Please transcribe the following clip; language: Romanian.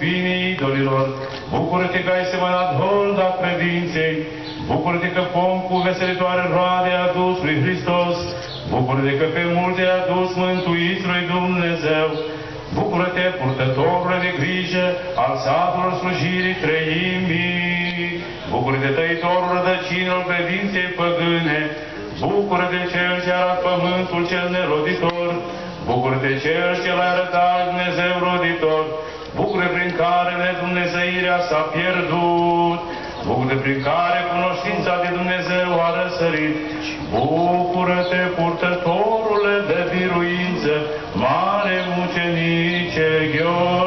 Finii idolilor, bucură-te că ai semănat holda credinței, bucură-te că pom cu veselitoare roade a adus lui Hristos, bucură-te că pe multe a adus mântuiți lui Dumnezeu, bucură-te, purtătorule de grijă al satelor slujirii treimii, bucură-te, tăitorul rădăcinilor credinței păgâne, bucură-te cel ce arată pământul cel neroditor, bucură-te cel ce l-a arătat Dumnezeu roditor, bucură prin care nedumnezeirea s-a pierdut, bucură prin care cunoștința de Dumnezeu a răsărit, bucură-te, purtătorule de biruință, mare mucenice Gheorghe.